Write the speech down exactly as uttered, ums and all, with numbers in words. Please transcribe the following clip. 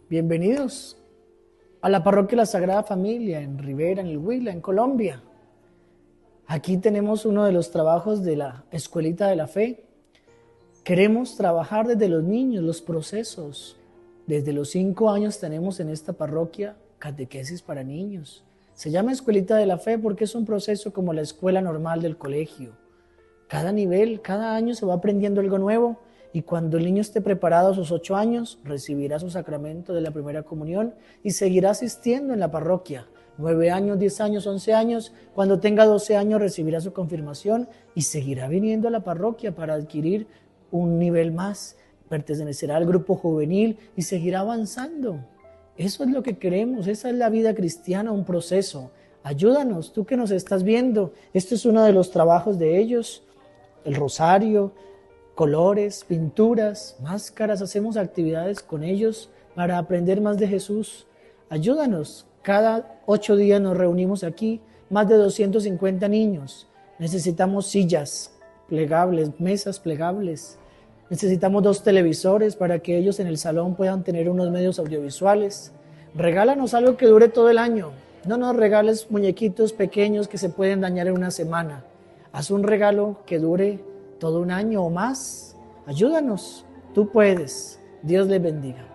Bienvenidos a la parroquia La Sagrada Familia en Rivera, en el Huila, en Colombia. Aquí tenemos uno de los trabajos de la Escuelita de la Fe. Queremos trabajar desde los niños, los procesos. Desde los cinco años tenemos en esta parroquia catequesis para niños. Se llama Escuelita de la Fe porque es un proceso como la escuela normal del colegio. Cada nivel, cada año se va aprendiendo algo nuevo y cuando el niño esté preparado a sus ocho años, recibirá su sacramento de la primera comunión y seguirá asistiendo en la parroquia. Nueve años, diez años, once años, cuando tenga doce años recibirá su confirmación y seguirá viniendo a la parroquia para adquirir un nivel más, pertenecerá al grupo juvenil y seguirá avanzando. Eso es lo que queremos, esa es la vida cristiana, un proceso. Ayúdanos, tú que nos estás viendo, este es uno de los trabajos de ellos, el rosario, colores, pinturas, máscaras, hacemos actividades con ellos para aprender más de Jesús. Ayúdanos, cada ocho días nos reunimos aquí, más de doscientos cincuenta niños. Necesitamos sillas plegables, mesas plegables. Necesitamos dos televisores para que ellos en el salón puedan tener unos medios audiovisuales. Regálanos algo que dure todo el año. No nos regales muñequitos pequeños que se pueden dañar en una semana. Haz un regalo que dure todo un año o más. Ayúdanos. Tú puedes. Dios les bendiga.